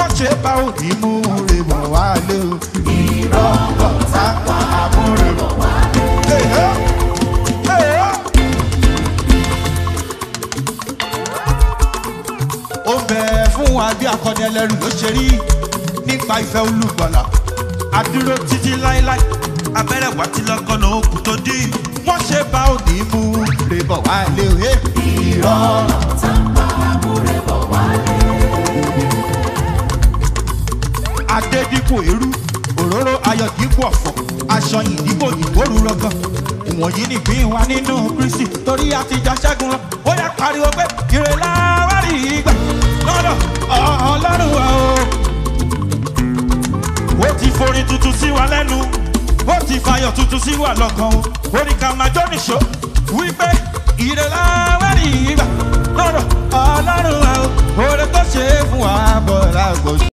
wọ́n ṣe bá òní mú rè bọ̀ wálé o. ìrọ̀kọ̀ tápá àmúrè bọ̀ wálé. ó bẹ̀ fún wa bí akọni ẹlẹ́rù ló ṣe rí nípa ìfẹ́ olùgbàlà. adúró títí láéláé abẹ́rẹ́ wá tí lọ́kànnà òkú tó dín. wọ́n ṣe bá òní mú rè bọ̀ wálé o. ìrọ̀kọ̀ tápá àmúrè bọ̀ wálé. adé dípò eérú òróró ayọ̀ dípò ọ̀fọ̀ aṣọ yìí dípò ìgbóru rọgàn wọ̀nyí nìpín wa nínú Kristi torí àtijọ́ ṣẹ́gun lọ ó yá pariwo pé ire láwárí ìgbà lọ́dọ̀ Ọlọ́run wa o. ó ti forin tuntun sí wa lẹ́nu ó ti fayọ̀ tuntun sí wa lọ́kàn o orin ká máa jó nìṣó wípé ire láwárí ìgbà lọ́dọ̀ Ọlọ́run wa o. oore tó ṣe é fún wa bọ̀ lágbo.